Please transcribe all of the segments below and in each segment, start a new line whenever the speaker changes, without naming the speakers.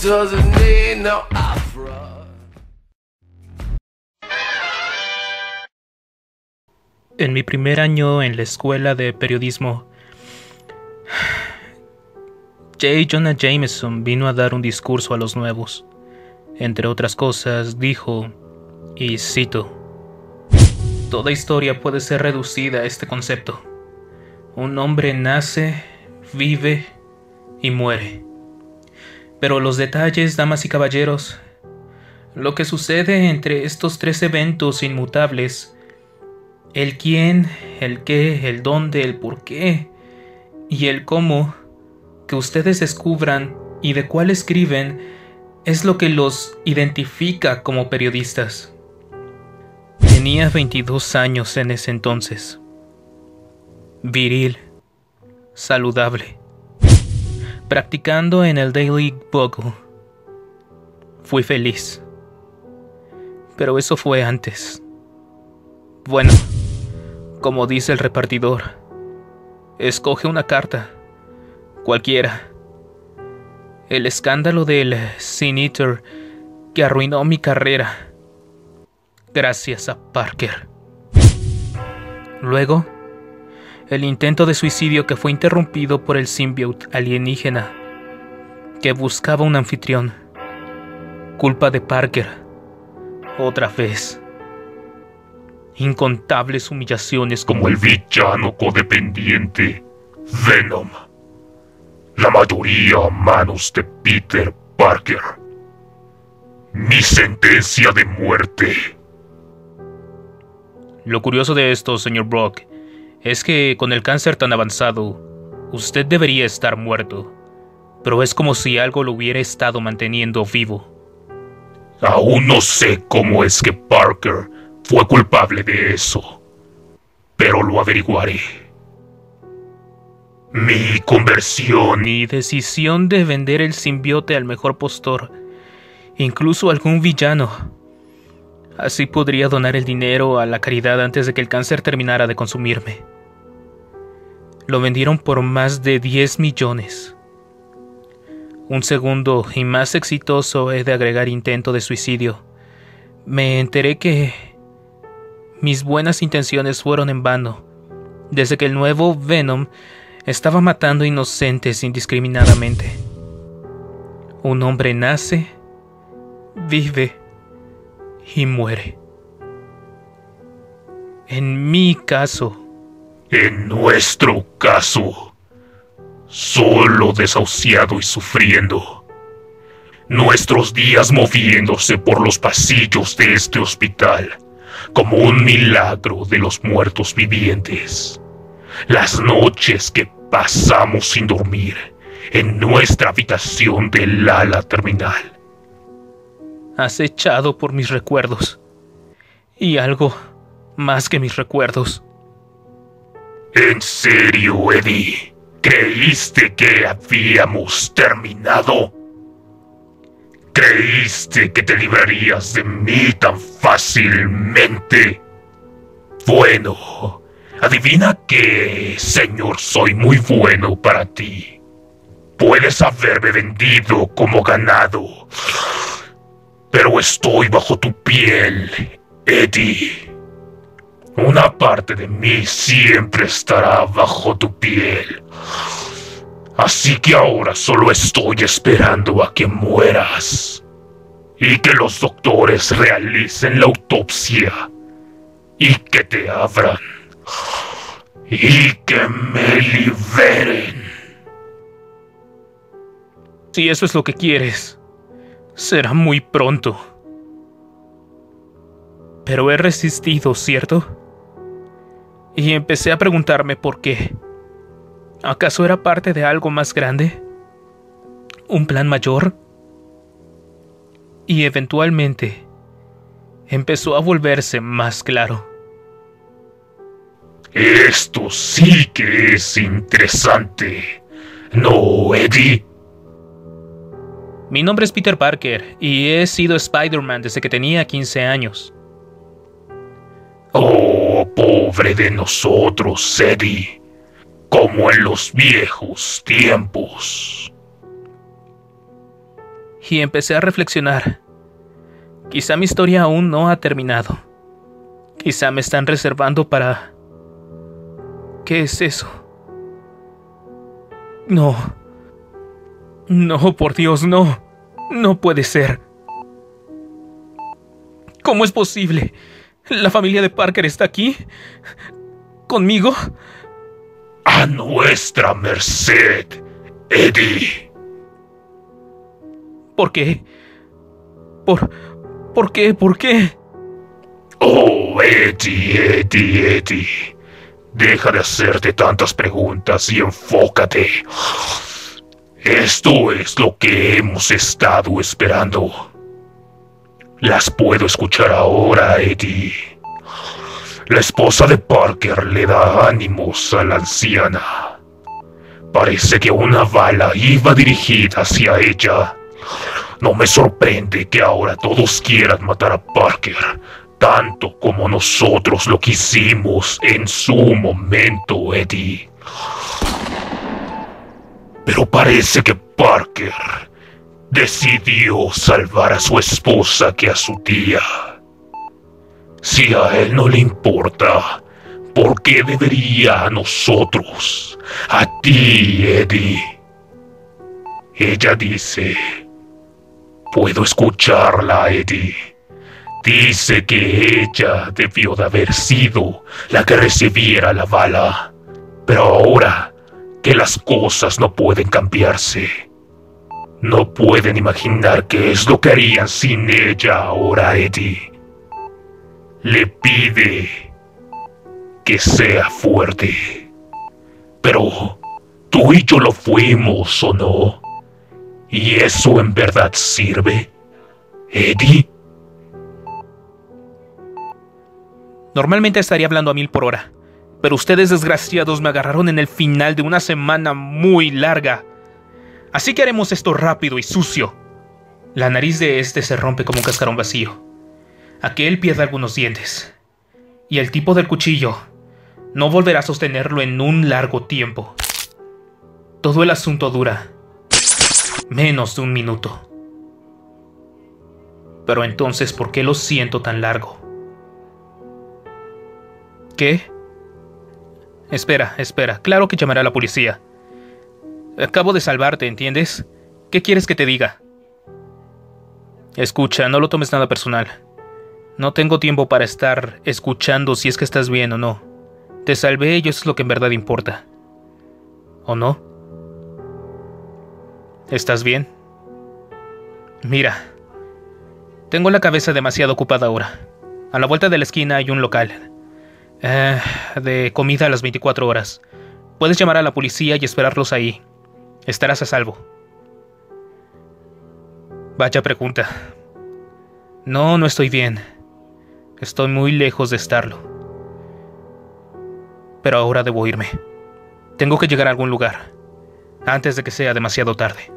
doesn't need no opera.
En mi primer año en la escuela de periodismo, J. Jonah Jameson vino a dar un discurso a los nuevos. Entre otras cosas, dijo, y cito: "Toda historia puede ser reducida a este concepto. Un hombre nace, vive y muere. Pero los detalles, damas y caballeros, lo que sucede entre estos tres eventos inmutables, el quién, el qué, el dónde, el por qué y el cómo, que ustedes descubran y de cuál escriben, es lo que los identifica como periodistas". Tenía 22 años en ese entonces. Viril, saludable, practicando en el Daily Bugle. Fui feliz. Pero eso fue antes. Bueno, como dice el repartidor, escoge una carta, cualquiera. El escándalo del Sin Eater que arruinó mi carrera, gracias a Parker. Luego, el intento de suicidio que fue interrumpido por el symbiote alienígena que buscaba un anfitrión. Culpa de Parker. Otra vez. Incontables humillaciones
como el villano codependiente Venom. La mayoría a manos de Peter Parker. Mi sentencia de muerte.
Lo curioso de esto, señor Brock, es que con el cáncer tan avanzado, usted debería estar muerto, pero es como si algo lo hubiera estado manteniendo vivo.
Aún no sé cómo es que Parker fue culpable de eso, pero lo averiguaré. Mi conversión.
Mi decisión de vender el simbiote al mejor postor, incluso a algún villano. Así podría donar el dinero a la caridad antes de que el cáncer terminara de consumirme. Lo vendieron por más de 10 millones. Un segundo y más exitoso he de agregar intento de suicidio. Me enteré que mis buenas intenciones fueron en vano, desde que el nuevo Venom estaba matando inocentes indiscriminadamente. Un hombre nace, vive y muere. En mi caso.
En nuestro caso. Solo desahuciado y sufriendo. Nuestros días moviéndose por los pasillos de este hospital, como un milagro de los muertos vivientes. Las noches que pasamos sin dormir en nuestra habitación del ala terminal.
Acechado por mis recuerdos. Y algo más que mis recuerdos.
¿En serio, Eddie? ¿Creíste que habíamos terminado? ¿Creíste que te librarías de mí tan fácilmente? Bueno, adivina qué, señor, soy muy bueno para ti. Puedes haberme vendido como ganado, pero estoy bajo tu piel, Eddie. Una parte de mí siempre estará bajo tu piel. Así que ahora solo estoy esperando a que mueras. Y que los doctores realicen la autopsia. Y que te abran. Y que me liberen.
Si eso es lo que quieres, será muy pronto. Pero he resistido, ¿cierto? Y empecé a preguntarme por qué. ¿Acaso era parte de algo más grande? ¿Un plan mayor? Y eventualmente empezó a volverse más claro.
Esto sí que es interesante, ¿no, Eddie?
Mi nombre es Peter Parker y he sido Spider-Man desde que tenía 15 años.
Oh, pobre de nosotros, Eddie. Como en los viejos tiempos.
y empecé a reflexionar. Quizá mi historia aún no ha terminado. Quizá me están reservando para... ¿Qué es eso? No. No, por Dios, no. No puede ser. ¿Cómo es posible? ¿La familia de Parker está aquí? ¿Conmigo?
A nuestra merced, Eddie.
¿Por qué? ¿Por qué? ¿Por qué?
Oh, Eddie. Deja de hacerte tantas preguntas y enfócate. Esto es lo que hemos estado esperando. Las puedo escuchar ahora, Eddie. La esposa de Parker le da ánimos a la anciana. Parece que una bala iba dirigida hacia ella. No me sorprende que ahora todos quieran matar a Parker, tanto como nosotros lo quisimos en su momento, Eddie. Pero parece que Parker decidió salvar a su esposa que a su tía. Si a él no le importa, ¿por qué debería a nosotros? A ti, Eddie. Ella dice... Puedo escucharla, Eddie. Dice que ella debió de haber sido la que recibiera la bala. Pero ahora que las cosas no pueden cambiarse, no pueden imaginar qué es lo que harían sin ella ahora, Eddie. Le pide que sea fuerte. Pero tú y yo lo fuimos, ¿o no? ¿Y eso en verdad sirve, Eddie?
Normalmente estaría hablando a 1000 por hora, pero ustedes desgraciados me agarraron en el final de una semana muy larga. Así que haremos esto rápido y sucio. La nariz de este se rompe como un cascarón vacío. Aquel pierde algunos dientes. Y el tipo del cuchillo no volverá a sostenerlo en un largo tiempo. Todo el asunto dura menos de 1 minuto. Pero entonces, ¿por qué lo siento tan largo? ¿Qué? Espera. Claro que llamaré a la policía. Acabo de salvarte, ¿entiendes? ¿Qué quieres que te diga? Escucha, no lo tomes nada personal. No tengo tiempo para estar escuchando si es que estás bien o no. Te salvé y eso es lo que en verdad importa. ¿O no? ¿Estás bien? Mira, tengo la cabeza demasiado ocupada ahora. A la vuelta de la esquina hay un local de comida a las 24 horas. Puedes llamar a la policía y esperarlos ahí. Estarás a salvo. Vaya pregunta. No estoy bien. Estoy muy lejos de estarlo. Pero ahora debo irme. Tengo que llegar a algún lugar antes de que sea demasiado tarde.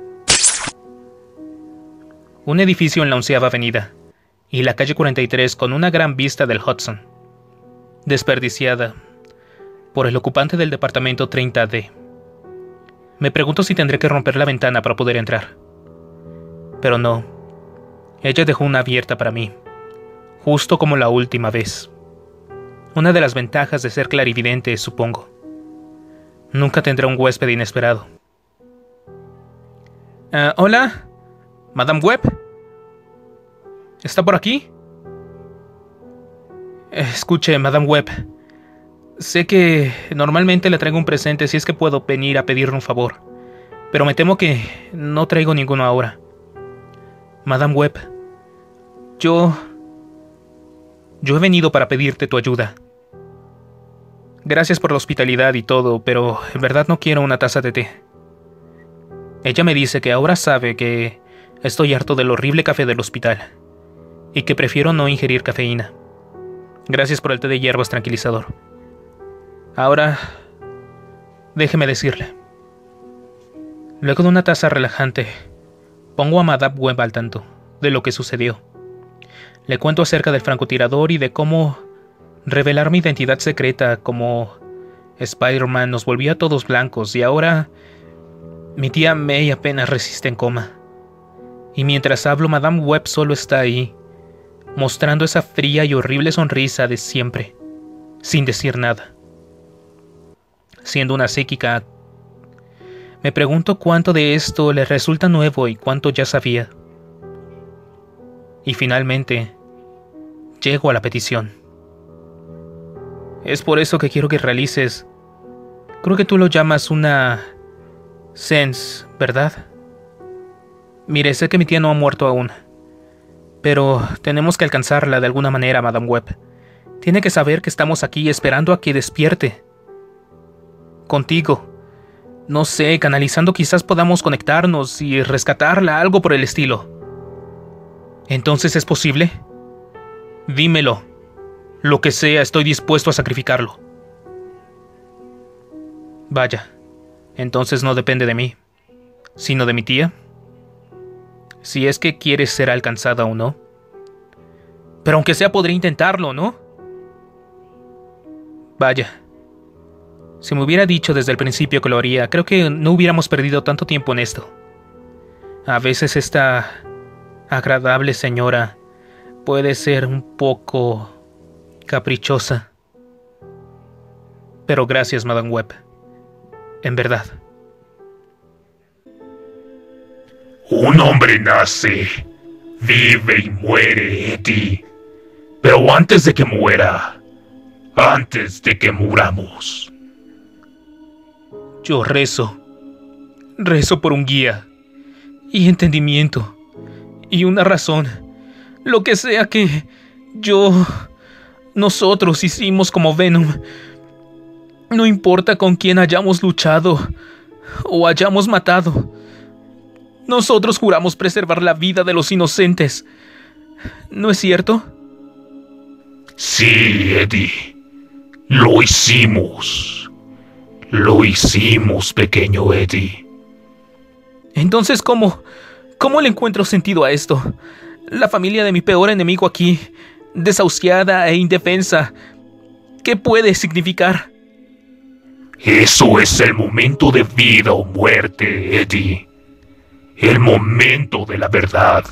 Un edificio en la 11ª Avenida y la calle 43 con una gran vista del Hudson, desperdiciada por el ocupante del departamento 30D. Me pregunto si tendré que romper la ventana para poder entrar. Pero no. Ella dejó una abierta para mí, justo como la última vez. Una de las ventajas de ser clarividente, supongo. Nunca tendrá un huésped inesperado. ¿Hola? ¿Madame Webb? ¿Está por aquí? Escuche, Madame Webb. Sé que normalmente le traigo un presente si es que puedo venir a pedirle un favor, pero me temo que no traigo ninguno ahora. Madame Webb, yo he venido para pedirte tu ayuda. Gracias por la hospitalidad y todo, pero en verdad no quiero una taza de té. Ella me dice que ahora sabe que estoy harto del horrible café del hospital y que prefiero no ingerir cafeína. Gracias por el té de hierbas tranquilizador. Ahora, déjeme decirle. Luego de una taza relajante, pongo a Madame Webb al tanto de lo que sucedió. Le cuento acerca del francotirador y de cómo revelar mi identidad secreta como Spider-Man nos volvió a todos blancos y ahora mi tía May apenas resiste en coma. Y mientras hablo, Madame Web solo está ahí, mostrando esa fría y horrible sonrisa de siempre, sin decir nada. Siendo una psíquica, me pregunto cuánto de esto le resulta nuevo y cuánto ya sabía. Y finalmente, llego a la petición. Es por eso que quiero que realices, creo que tú lo llamas una sense, ¿verdad? Mire, sé que mi tía no ha muerto aún, pero tenemos que alcanzarla de alguna manera, Madame Web. Tiene que saber que estamos aquí esperando a que despierte. Contigo. No sé, canalizando quizás podamos conectarnos y rescatarla, algo por el estilo. ¿Entonces es posible? Dímelo. Lo que sea, estoy dispuesto a sacrificarlo. Vaya, entonces no depende de mí, sino de mi tía. Si es que quieres ser alcanzada o no. Pero aunque sea podría intentarlo, ¿no? Vaya. Si me hubiera dicho desde el principio que lo haría, creo que no hubiéramos perdido tanto tiempo en esto. A veces esta agradable señora puede ser un poco caprichosa. Pero gracias, Madame Web. En verdad.
Un hombre nace, vive y muere, Eddie. Pero antes de que muera, antes de que muramos,
yo rezo por un guía, y entendimiento, y una razón, lo que sea que nosotros hicimos como Venom. No importa con quién hayamos luchado, o hayamos matado, nosotros juramos preservar la vida de los inocentes, ¿no es cierto?
Sí, Eddie, lo hicimos. Lo hicimos, pequeño Eddie.
Entonces, ¿cómo le encuentro sentido a esto? La familia de mi peor enemigo aquí, desahuciada e indefensa. ¿Qué puede significar?
Eso es el momento de vida o muerte, Eddie. El momento de la verdad.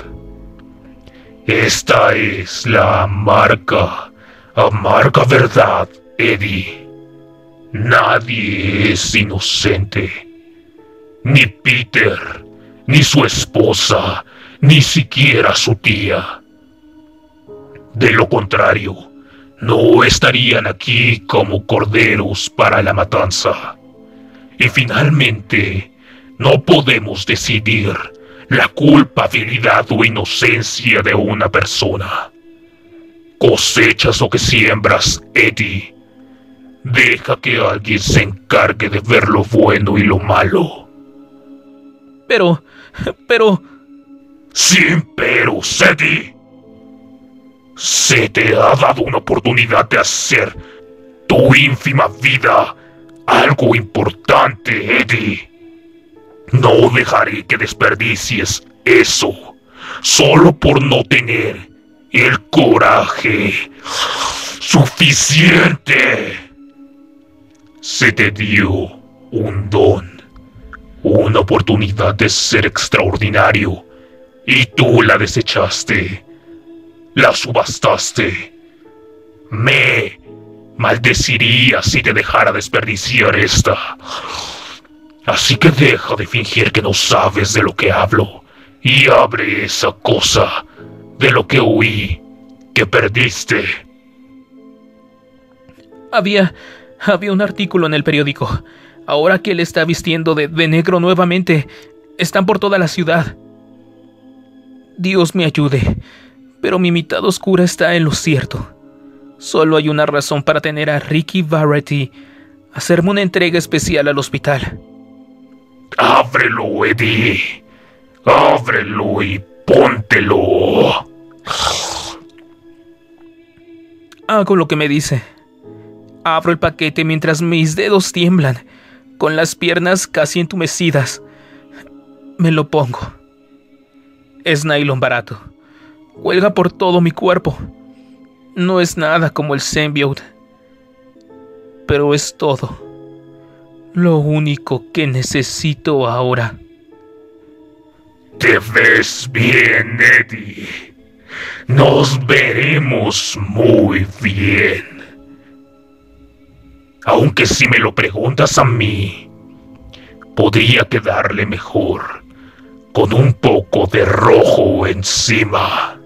Esta es la amarga verdad, Eddie. Nadie es inocente. Ni Peter, ni su esposa, ni siquiera su tía. De lo contrario, no estarían aquí como corderos para la matanza. Y finalmente, no podemos decidir la culpabilidad o inocencia de una persona. Cosechas lo que siembras, Eddie. Deja que alguien se encargue de ver lo bueno y lo malo.
Pero...
Sin peros, Eddie. Se te ha dado una oportunidad de hacer tu ínfima vida algo importante, Eddie. No dejaré que desperdicies eso solo por no tener el coraje suficiente. Se te dio un don, una oportunidad de ser extraordinario, y tú la desechaste, la subastaste. Me maldeciría si te dejara desperdiciar esta. Así que deja de fingir que no sabes de lo que hablo y abre esa cosa de lo que oí que perdiste.
Había un artículo en el periódico. Ahora que él está vistiendo de negro nuevamente, están por toda la ciudad. Dios me ayude, pero mi mitad oscura está en lo cierto. Solo hay una razón para tener a Ricky Verity hacerme una entrega especial al hospital.
Ábrelo, Eddie. Ábrelo y póntelo.
Hago lo que me dice. Abro el paquete mientras mis dedos tiemblan, con las piernas casi entumecidas. Me lo pongo. Es nylon barato. Cuelga por todo mi cuerpo. No es nada como el symbiote, pero es todo. Lo único que necesito ahora.
te ves bien, Eddie. Nos veremos muy bien. Aunque si me lo preguntas a mí, podría quedarle mejor con un poco de rojo encima.